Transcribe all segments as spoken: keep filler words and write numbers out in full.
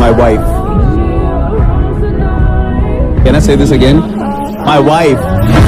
my wife. Can I say this again? My wife.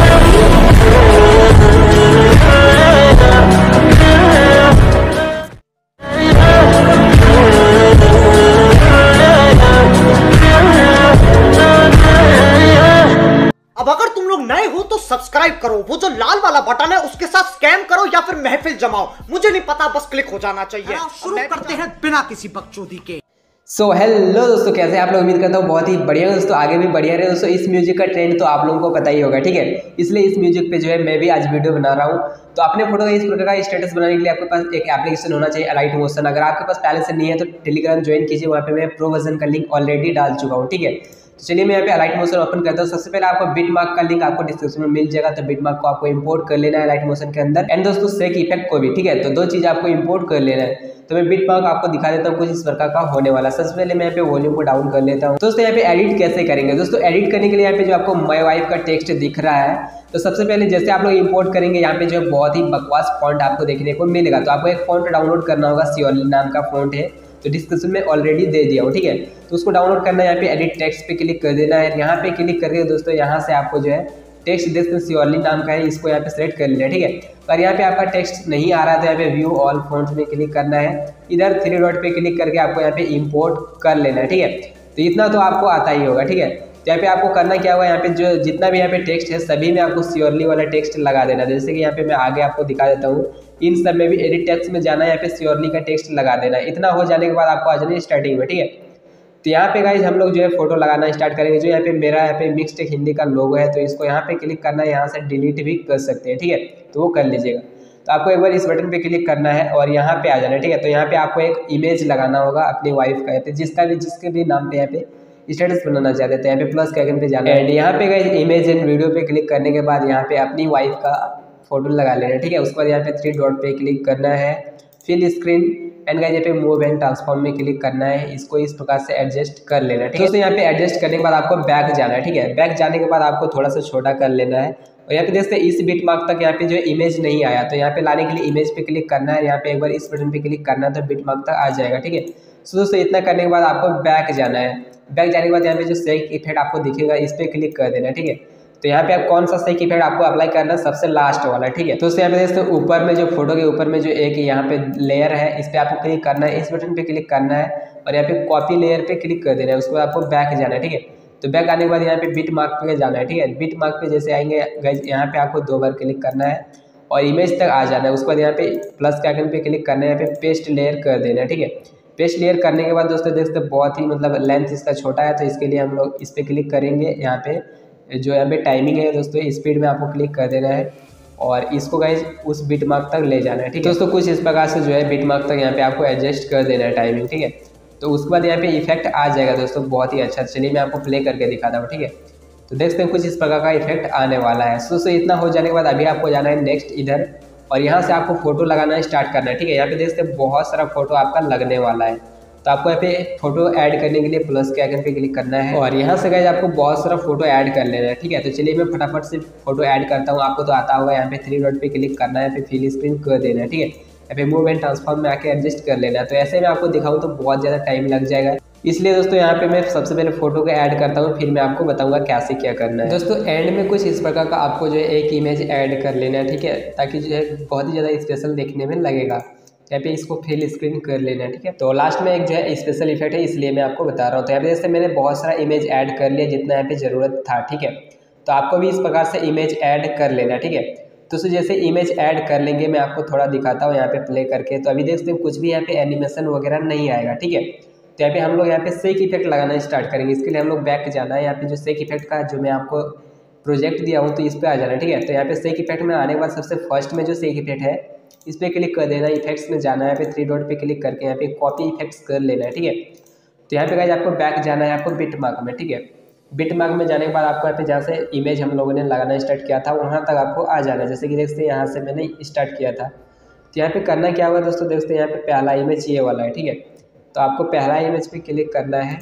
अब अगर तुम लोग नए हो तो सब्सक्राइब करो, वो जो लाल वाला बटन है उसके साथ स्कैम करो या फिर महफिल जमाओ, मुझे नहीं पता, बस क्लिक हो जाना चाहिए। शुरू करते हैं बिना किसी बकचोदी के। सो so, हेलो दोस्तों, कैसे आप लोग? उम्मीद करता हूँ बहुत ही बढ़िया दोस्तों, आगे भी बढ़िया रहे दोस्तों। इस म्यूजिक का ट्रेंड तो आप लोगों को पता ही होगा, ठीक है। इसलिए इस म्यूजिक पे जो है मैं भी आज वीडियो बना रहा हूँ। तो अपने फोटो का इस प्रकार का स्टेटस बनाने के लिए आपके पास एक एप्लीकेशन होना चाहिए, अलाइट मोशन। अगर आपके पास पहले से नहीं है तो टेलीग्राम ज्वाइन कीजिए, वहाँ पे मैं प्रो वर्जन का लिंक ऑलरेडी डाल चुका हूँ, ठीक है। तो चलिए मैं यहाँ पे अलाइट मोशन ओपन करता हूँ। सबसे पहले आपको बिट मार्क का लिंक आपको डिस्क्रिप्शन में मिल जाएगा, तो बिट मार्क को आपको इंपोर्ट कर लेना है अलाइट मोशन के अंदर। एंड दोस्तों सेक इफेक्ट को भी, ठीक है। तो दो चीज़ आपको इंपोर्ट कर लेना है। तो मैं बिट मार्क आपको दिखा देता हूँ कुछ इस प्रकार का होने वाला। सबसे पहले मैं यहाँ पे वॉल्यूम को डाउन कर लेता हूँ। दोस्तों यहाँ पे एडिट कैसे करेंगे? दोस्तों एडिट करने के लिए यहाँ पे जो आपको माय वाइफ का टेक्स्ट दिख रहा है, तो सबसे पहले जैसे आप लोग इंपोर्ट करेंगे, यहाँ पे जो है बहुत ही बकवास फॉन्ट आपको देखने को मिलेगा। तो आपको एक फॉन्ट डाउनलोड करना होगा, सियोरली नाम का फॉन्ट है, तो डिस्क्रिप्शन में ऑलरेडी दे दिया हूँ, ठीक है। तो उसको डाउनलोड करना है, यहाँ पे एडिट टेक्स्ट पे क्लिक कर देना है। यहाँ पे क्लिक करके दोस्तों यहाँ से आपको जो है टेक्स्ट देख सियोरली नाम का है, इसको यहाँ पे सेलेक्ट कर लेना है, ठीक है। पर यहाँ पे आपका टेक्स्ट नहीं आ रहा है तो यहाँ पे व्यू ऑल फॉन्ट्स में क्लिक करना है। इधर थ्री डॉट पे क्लिक करके आपको यहाँ पे इंपोर्ट कर लेना है, ठीक है। तो इतना तो आपको आता ही होगा, ठीक है। तो यहाँ पे आपको करना क्या होगा, यहाँ पे जो जितना भी यहाँ पे टेक्स्ट है सभी में आपको सियोरली वाला टेक्स्ट लगा देना। जैसे कि यहाँ पे मैं आगे आपको दिखा देता हूँ, इन सब में भी एडिट टेक्स्ट में जाना है, यहाँ पे सियोरली का टेक्स्ट लगा देना। इतना हो जाने के बाद आपको आ जाना स्टार्टिंग में, ठीक है। तो यहाँ पे गाइज हम लोग जो है फोटो लगाना स्टार्ट करेंगे। जो यहाँ पे मेरा यहाँ पे मिक्स्ड हिंदी का लोगो है, तो इसको यहाँ पे क्लिक करना है, यहाँ से डिलीट भी कर सकते हैं, ठीक है। तो वो कर लीजिएगा। तो आपको एक बार इस बटन पे क्लिक करना है और यहाँ पे आ जाना है, ठीक है। तो यहाँ पे आपको एक इमेज लगाना होगा अपनी वाइफ का, यहाँ पे जिसका भी जिसके भी नाम पे यहाँ पे स्टेटस बनाना चाहते हैं, तो यहाँ पे प्लस के आइकन पे जाना है। एंड यहाँ पे गाइज इमेज एंड वीडियो पे क्लिक करने के बाद यहाँ पे अपनी वाइफ का फोटो लगा लेना है, ठीक है। उसके बाद यहाँ पे थ्री डॉट पे क्लिक करना है, फिल स्क्रीन एंड गाइस यहाँ पे मूव एंड ट्रांसफॉर्म में क्लिक करना है। इसको इस प्रकार से एडजस्ट कर लेना है, ठीक है। तो यहाँ पे एडजस्ट करने के बाद आपको बैक जाना है, ठीक है। बैक जाने के बाद आपको थोड़ा सा छोटा कर लेना है और यहाँ पे देखते हैं इस बिट मार्क तक यहाँ पे जो इमेज नहीं आया, तो यहाँ पे लाने के लिए इमेज पे क्लिक करना है। यहाँ पे एक बार इस बटन पे क्लिक करना है तो बिट मार्क तक आ जाएगा, ठीक है। सो दोस्तों इतना करने के बाद आपको बैक जाना है। बैक जाने के बाद यहाँ पे जो सेक इफेक्ट आपको दिखेगा इस पर क्लिक कर देना है, ठीक है। तो यहाँ पे आप कौन सा सेक इफेक्ट आपको अप्लाई करना है, सबसे लास्ट वाला, ठीक है। तो यहाँ पे देखते हैं ऊपर में जो फोटो के ऊपर में जो एक यहाँ पे लेयर है, इस पे आपको क्लिक करना है, इस बटन पे क्लिक करना है और यहाँ पे कॉपी लेयर पे क्लिक कर देना है। उसके बाद आपको बैक जाना है, ठीक है। तो बैक आने के बाद यहाँ पे बिट मार्क पे जाना है, ठीक है। बिट मार्क पे जैसे आएंगे गाइस, यहाँ पे आपको दो बार क्लिक करना है और इमेज तक आ जाना है। उसके बाद यहाँ पे प्लस के आइकन पे क्लिक करना है, यहाँ पे पेस्ट लेयर कर देना है, ठीक है। पेस्ट लेयर करने के बाद दोस्तों देखते बहुत ही मतलब लेंथ इसका छोटा है, तो इसके लिए हम लोग इस पर क्लिक करेंगे। यहाँ पे जो यहाँ पे टाइमिंग है दोस्तों, स्पीड में आपको क्लिक कर देना है और इसको गाइज उस बिट मार्क तक ले जाना है, ठीक है दोस्तों। कुछ इस प्रकार से जो है बिट मार्क तक यहाँ पे आपको एडजस्ट कर देना है टाइमिंग, ठीक है। तो उसके बाद यहाँ पे इफेक्ट आ जाएगा दोस्तों, बहुत ही अच्छा। चलिए मैं आपको प्ले करके दिखाता हूँ, ठीक है। तो देखते हैं कुछ इस प्रकार का इफेक्ट आने वाला है। सो सो इतना हो जाने के बाद अभी आपको जाना है नेक्स्ट इधर और यहाँ से आपको फोटो लगाना स्टार्ट करना है, ठीक है। यहाँ पे देखते हैं बहुत सारा फोटो आपका लगने वाला है। तो आपको यहाँ पे फोटो ऐड करने के लिए प्लस के आइकन पे क्लिक करना है और यहाँ से गाइस आपको बहुत सारा फोटो ऐड कर लेना है, ठीक है। तो चलिए मैं फटाफट से फोटो ऐड करता हूँ। आपको तो आता होगा, यहाँ पे थ्री डॉट पे क्लिक करना है, यहाँ पे फिल स्क्रीन कर देना है, ठीक है। यहाँ पे मूव एंड ट्रांसफॉर्म में आके एडजस्ट कर लेना है। तो ऐसे में आपको दिखाऊँ तो बहुत ज़्यादा टाइम लग जाएगा, इसलिए दोस्तों यहाँ पे मैं सबसे पहले फोटो को ऐड करता हूँ, फिर मैं आपको बताऊँगा कैसे क्या करना है। दोस्तों एंड में कुछ इस प्रकार का आपको जो है एक इमेज ऐड कर लेना है, ठीक है, ताकि जो है बहुत ही ज़्यादा स्पेशल देखने में लगेगा। यहाँ पे इसको फिल स्क्रीन कर लेना है, ठीक है। तो लास्ट में एक जो है स्पेशल इफेक्ट है, इसलिए मैं आपको बता रहा हूँ। तो यहाँ पे जैसे मैंने बहुत सारा इमेज ऐड कर लिया जितना यहाँ पे ज़रूरत था, ठीक है। तो आपको भी इस प्रकार से इमेज ऐड कर लेना, ठीक है। तो उससे जैसे इमेज ऐड कर लेंगे, मैं आपको थोड़ा दिखाता हूँ यहाँ पे प्ले करके। तो अभी देखते हैं कुछ भी यहाँ पे एनिमेशन वगैरह नहीं आएगा, ठीक है। तो यहाँ पे हम लोग यहाँ पे सेक इफेक्ट लगाना स्टार्ट करेंगे। इसके लिए हम लोग बैक जाना है। यहाँ पे जो सेक इफेक्ट का जो मैं आपको प्रोजेक्ट दिया हूँ, तो इस पर आ जाना, ठीक है। तो यहाँ पे सेक इफेक्ट में आने के बाद सबसे फर्स्ट में जो सेक इफेक्ट है इस पर क्लिक कर देना, इफेक्ट्स में जाना है, यहाँ पे थ्री डॉट पे क्लिक करके यहाँ पे कॉपी इफेक्ट्स कर लेना है, ठीक है। तो यहाँ पे गाइस आपको बैक जाना है, आपको बिट मार्क में, ठीक है। बिट मार्क में जाने के बाद आपको यहाँ पे जहाँ से इमेज हम लोगों ने लगाना स्टार्ट किया था वहाँ तक आपको आ जाना है। जैसे कि देखते हैं यहाँ से मैंने स्टार्ट किया था। तो यहाँ पे करना क्या होगा दोस्तों, देखते हैं यहाँ पे पहला इमेज ये वाला है, ठीक है। तो आपको पहला इमेज पे क्लिक करना है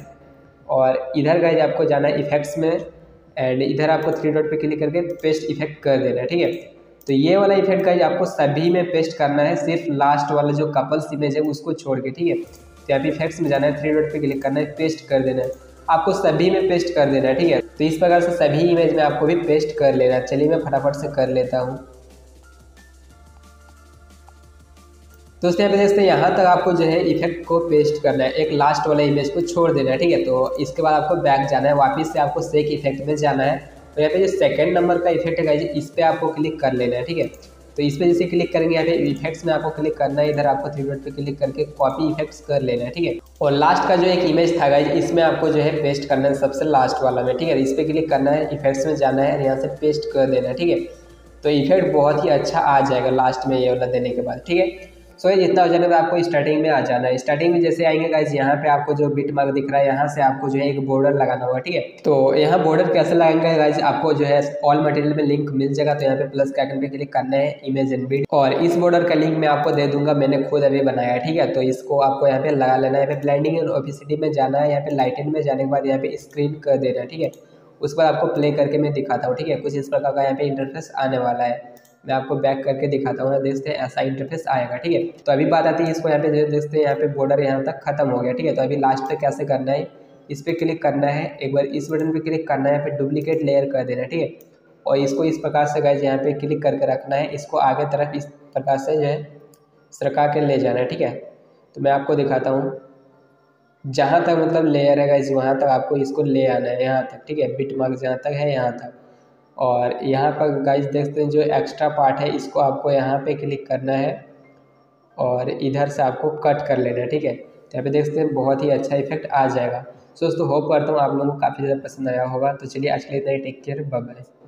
और इधर गाइस आपको जाना है इफेक्ट्स में एंड इधर आपको थ्री डॉट पे क्लिक करके पेस्ट इफेक्ट कर देना है, ठीक है। तो ये वाला इफेक्ट गाइस आपको सभी में पेस्ट करना है, सिर्फ लास्ट वाला जो कपल्स इमेज है उसको छोड़ के, ठीक है। तो यहाँ पे इफेक्ट्स में जाना है, थ्री डॉट पे क्लिक करना है, पेस्ट कर देना है। आपको सभी में पेस्ट कर देना है, ठीक है। तो इस प्रकार से सभी इमेज में आपको भी पेस्ट कर लेना है। चलिए मैं फटाफट से कर लेता हूँ। दोस्तों यहाँ पे देखते हैं, यहाँ तक आपको जो है इफेक्ट को पेस्ट करना है, एक लास्ट वाला इमेज को छोड़ देना है, ठीक है। तो इसके बाद आपको बैक जाना है, वापस से आपको सेक इफेक्ट में जाना है। तो यहाँ पे जो सेकंड नंबर का इफेक्ट है गाइस, इस पर आपको क्लिक कर लेना है, ठीक है। तो इस पर जैसे क्लिक करेंगे, यहाँ पे इफेक्ट्स में आपको क्लिक करना है, इधर आपको थ्री डॉट पे क्लिक करके कॉपी इफेक्ट्स कर लेना है, ठीक है। और लास्ट का जो एक इमेज था गाइस, इसमें आपको जो है पेस्ट करना है सबसे लास्ट वाला में, ठीक है। इस पर क्लिक करना है, इफेक्ट्स में जाना है, यहाँ से पेस्ट कर देना है, ठीक है। तो इफेक्ट बहुत ही अच्छा आ जाएगा लास्ट में ये वाला देने के बाद, ठीक है। सो so, इतना हो जाने पर आपको स्टार्टिंग में आ जाना है। स्टार्टिंग में जैसे आएंगे गाइस, यहाँ पे आपको जो बिट मार्क दिख रहा है, यहाँ से आपको जो है एक बॉर्डर लगाना होगा, ठीक है। तो यहाँ बॉर्डर कैसे लगाएंगे गाइस, आपको जो है ऑल मटेरियल में लिंक मिल जाएगा। तो यहाँ पे प्लस के आइकन पे क्लिक करना है, इमेज एंड बिट, और इस बॉर्डर का लिंक मैं आपको दे दूंगा, मैंने खुद अभी बनाया है, ठीक है। तो इसको आपको यहाँ पे लगा लेना है। यहाँ पे ब्लेंडिंग एंड ओपेसिटी में जाना है, यहाँ पे लाइटिंग में जाने के बाद यहाँ पे स्क्रीन कर देना है, ठीक है। उस पर आपको प्ले करके मैं दिखाता हूँ, ठीक है। कुछ इस प्रकार का यहाँ पे इंटरफेस आने वाला है, मैं आपको बैक करके दिखाता हूँ। देखते हैं ऐसा इंटरफेस आएगा, ठीक है। तो अभी बात आती है इसको, यहाँ पे देखते हैं यहाँ पे बॉर्डर यहाँ तक खत्म हो गया, ठीक है। तो अभी लास्ट पे कैसे करना है, इस पर क्लिक करना है, एक बार इस बटन पे क्लिक करना है, यहाँ पे डुप्लीकेट लेयर कर देना है, ठीक है। और इसको इस प्रकार से गाइस यहाँ पे क्लिक करके रखना है, इसको आगे तरफ इस प्रकार से जो है सरका के ले जाना है, ठीक है। तो मैं आपको दिखाता हूँ, जहाँ तक मतलब लेयर है गाइस, वहाँ तक आपको इसको ले आना है, यहाँ तक, ठीक है। बिट मार्क जहाँ तक है यहाँ तक, और यहाँ पर गाइस देखते हैं जो एक्स्ट्रा पार्ट है, इसको आपको यहाँ पे क्लिक करना है और इधर से आपको कट कर लेना है, ठीक है। तो यहाँ पे देखते हैं बहुत ही अच्छा इफेक्ट आ जाएगा। सो दोस्तों होप करता हूँ आप लोगों को काफ़ी ज़्यादा पसंद आया होगा। तो चलिए आज के लिए इतना ही, टेक केयर, बाय बाय।